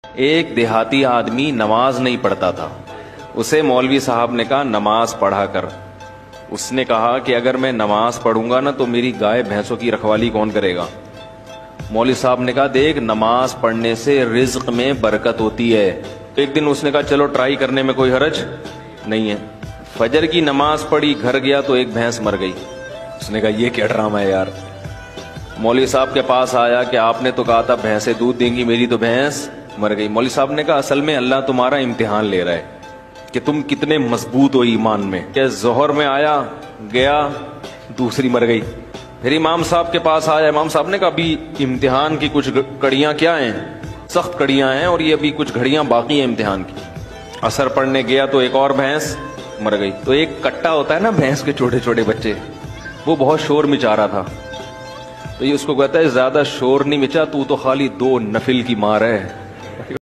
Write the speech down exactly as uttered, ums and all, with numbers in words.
ایک دیہاتی آدمی نماز نہیں پڑھتا تھا. اسے مولوی صاحب نے کہا نماز پڑھا کر. اس نے کہا کہ اگر میں نماز پڑھوں گا نا تو میری گائے بھینسوں کی رکھوالی کون کرے گا؟ مولوی صاحب نے کہا دیکھ نماز پڑھنے سے رزق میں برکت ہوتی ہے. ایک دن اس نے کہا چلو ٹرائی کرنے میں کوئی حرج نہیں ہے. فجر کی نماز پڑھی, گھر گیا تو ایک بھینس مر گئی. اس نے کہا یہ کیا ڈرامہ ہے یار. مولوی صاحب کے پاس آیا کہ آپ نے تو کہا تھا بھینسیں دودھ دیں گی, میری تو بھینس مر گئی. مولوی صاحب نے کہا اصل میں اللہ تمہارا امتحان لے رہا ہے کہ تم کتنے مضبوط ہو ایمان میں. کہ ظہر میں آیا گیا دوسری مر گئی. پھر امام صاحب کے پاس آیا, امام صاحب نے کہا ابھی امتحان کی کچھ کڑیاں کیا ہیں, سخت کڑیاں ہیں, اور یہ ابھی کچھ گھڑیاں باقی ہیں امتحان کی. اثر پڑنے گیا تو ایک اور بھینس مر گئی. تو ایک کٹا ہوتا ہے نا بھینس کے چھوٹے چھوٹے بچے, وہ بہت شور مچا رہا تھا. تو یہ اس کو کہتا ہے زیادہ شور نہیں مچا, تو تو خالی دو نفل کی مار ہے.